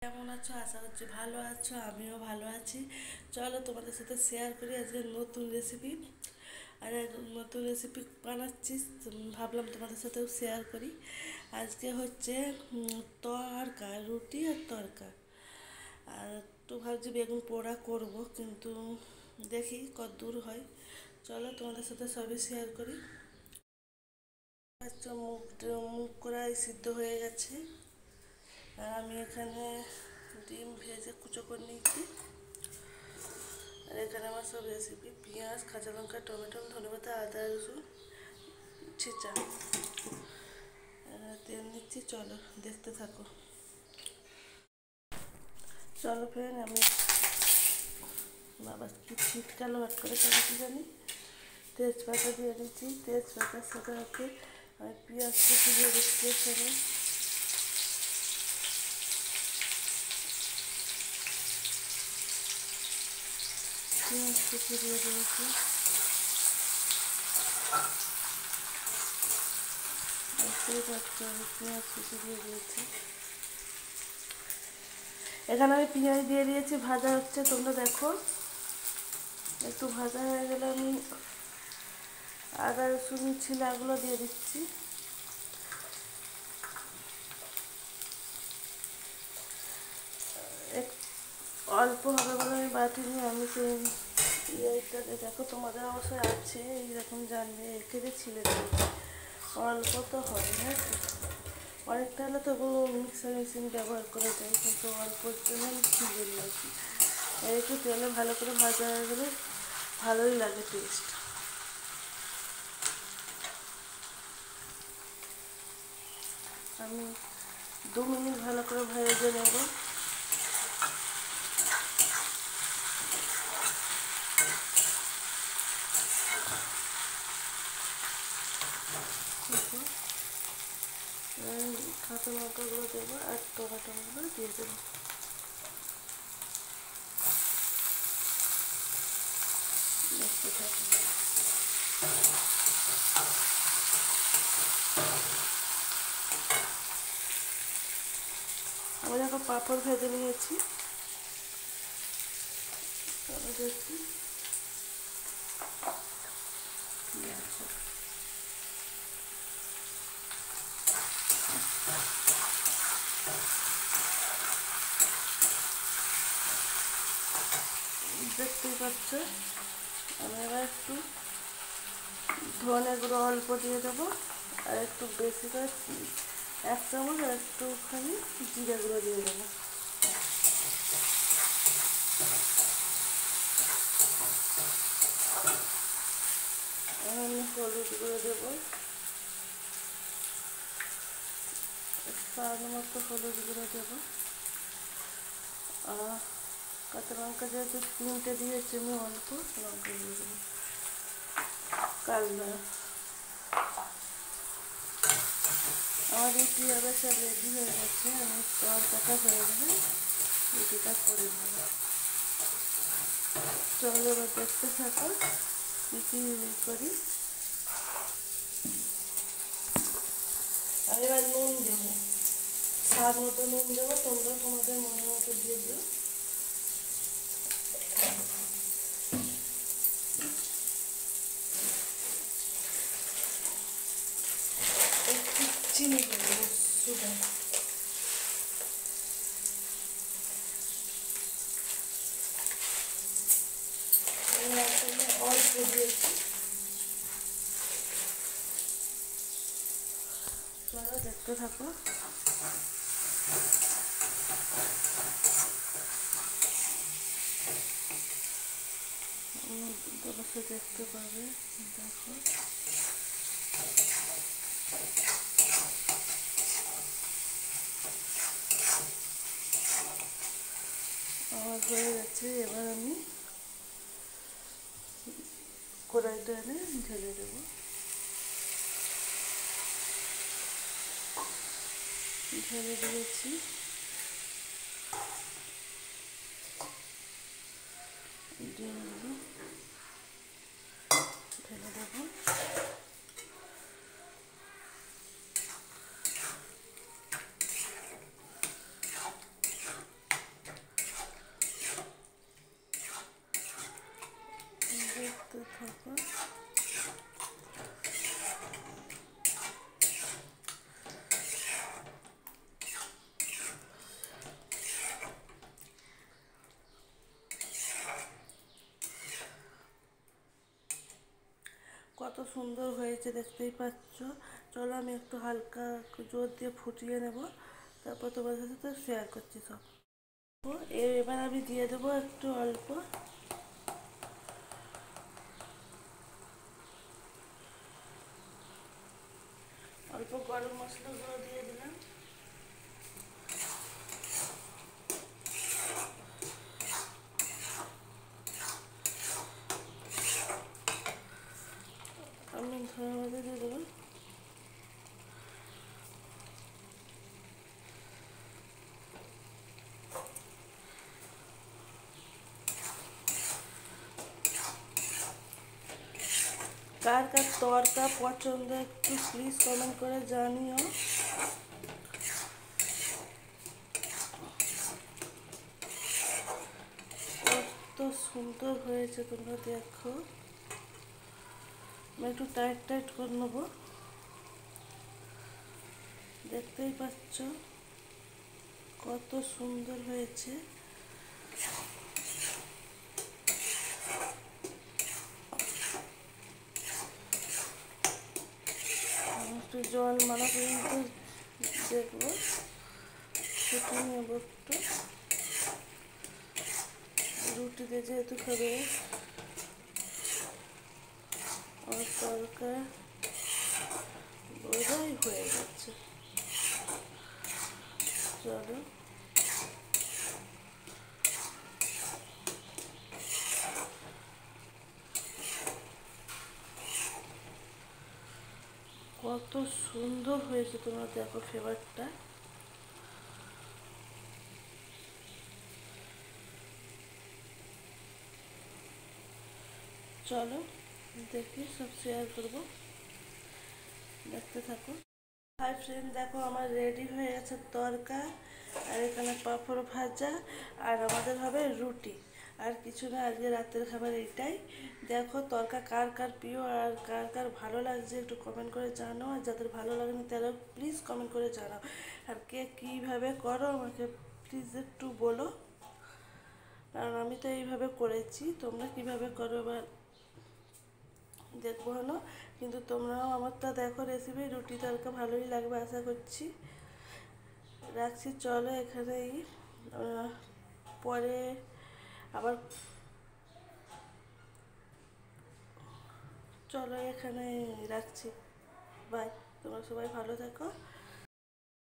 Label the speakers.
Speaker 1: কেমন আছো? আশা করছি ভালো আছো, আমিও ভালো আছি। চলো তোমাদের সাথে শেয়ার করি আজকে নতুন রেসিপি। আর এক নতুন রেসিপি বানাচ্ছি, ভাবলাম তোমাদের সাথেও শেয়ার করি। আজকে হচ্ছে তড়কা, রুটি আর তড়কা। আর একটু ভাবছি বেগুন পোড়া করব, কিন্তু দেখি কত দূর হয়। চলো তোমাদের সাথে সবই শেয়ার করি। আচ্ছা, মুগ কড়াই সিদ্ধ হয়ে গেছে। আর আমি এখানে ডিম ভেজে কুচো করে নিয়েছি। আর এখানে আমার সব রেসিপি: পেঁয়াজ, কাঁচা লঙ্কা, টমেটো, ধনেপাতা, আদা, রসুন ছেঁচা। তেল নিচ্ছি, চলো দেখতে থাকো। চলো ফ্রেন্ড, আমি বাবা কি শীতকালে হট করে কেন কি জানি তেজপাতা দিয়ে দিচ্ছি। তেজপাতার সাথে হচ্ছে আমি পেঁয়াজ কুচি দিয়ে দিচ্ছি। এখানে পেঁয়াজ কুচি দিয়ে দিয়েছি। দেখতেই পাচ্ছ আমি পেঁয়াজ কুচি দিয়ে দিয়েছি। এখানে আমি পেঁয়াজ দিয়ে দিয়েছি, ভাজা হচ্ছে, তোমরা দেখো। একটু ভাজা হয়ে গেলে আমি আদা রসুন ছিলাগুলো দিয়ে দিচ্ছি। অল্প হবে বলে আমি বাটিনি। আমি সেই ইয়েটাতে দেখো, তোমাদের অবশ্যই আছে এইরকম জানবে, একে যে ছিলে দেবে। অল্প তো হয়, হ্যাঁ। অনেকটা হলে তবু মিক্সার মেশিন ব্যবহার করা যায়, কিন্তু অল্পর জন্য আমি ছিলে নিয়েছি। একটু তেলে ভালো করে ভাজা হয়ে গেলে ভালোই লাগে টেস্ট। আমি 2 মিনিট ভালো করে ভেজে নেব। কাঁচা লঙ্কাগুলো দেবো আর টমেটোগুলো দিয়ে দেবো। দেখতে থাকবো। আমি দেখো পাঁপড় ভেজে নিয়েছি। দেখছি দেখতেই পাচ্ছ। আমি এবার একটু ধনে গুঁড়ো অল্প দিয়ে দেবো, আর একটু বেশি করে 1 চামচ আর একটুখানি জিরে গুঁড়ো দিয়ে দেবো। আমি হলুদ গুঁড়ো দেবো, স্বাদ মতো হলুদ গুঁড়ো দেবো। আর কাঁচা লঙ্কা যেহেতু 3টে দিয়েছি, আমি অল্প লঙ্কা দিয়ে দেবো। কালনা আমার রুটি আবার সব রেডি হয়ে গেছে। আমি তরকাটা হয়ে গেলে রুটিটা করে নেবো। চলো এবার দেখতে থাকো কী কী করি। আমি এবার নুন দেবো, স্বাদ মতো নুন দেবো, তোমরা তোমাদের মনের মতো দিয়ে দিও। একটু চিনি দেবো, সুগার। অল্প দিয়েছি। চলো দেখতে থাকো। অবশ্যই দেখতে পাবে, দেখো। আমার হয়ে গেছে। এবার আমি কড়াইটা এনে ঢেলে দেবো। ঢেলে দিয়েছি। ডিমগুলো ঢেলে দেবো। সুন্দর হয়েছে দেখতেই পাচ্ছ। চলো আমি একটু হালকা জোর দিয়ে ফুটিয়ে নেব, তারপর তোমাদের সাথে শেয়ার করছি সব। এবার আমি দিয়ে দেবো একটু অল্প অল্প গরম মশলা গুঁড়ো দিয়ে দিলাম। আমি ধনে পাতা দিয়ে দেবো। কার কার তরকা পছন্দ একটু প্লিজ কমেন্ট করে জানিও। কত সুন্দর হয়েছে তোমরা দেখো। আমি একটু টাইট টাইট করে নেবো, দেখতেই পাচ্ছ কত সুন্দর হয়েছে। একটু জল মালা পর্যন্ত দেখবো, সেটা নেবো একটু। রুটিতে যেহেতু খাবে, আমার তরকা বোঝাই হয়ে যাচ্ছে। চলো কত সুন্দর হয়েছে তোমরা দেখো ফ্লেভারটা। চলো দেখি সব শেয়ার করবো, দেখতে থাকো। হাই ফ্রেন্ড, দেখো আমার রেডি হয়ে গেছে তরকা, আর এখানে পাঁপড় ভাজা, আর আমাদের হবে রুটি। আর কিছু না, আজকে রাতের খাবার এইটাই। দেখো তরকা কার কার প্রিয় আর কার কার ভালো লাগছে একটু কমেন্ট করে জানাও, আর যাদের ভালো লাগেনি তারা প্লিজ কমেন্ট করে জানাও। আর কে কীভাবে করো আমাকে প্লিজ একটু বলো, কারণ আমি তো এইভাবে করেছি, তোমরা কীভাবে করো বা দেখবো হলো। কিন্তু তোমরাও আমারটা দেখো রেসিপি, রুটি তরকা ভালোই লাগবে আশা করছি। রাখছি, চলো এখানেই, পরে আবার, চলো এখানে রাখছি। বাই, তোমরা সবাই ভালো থাকো।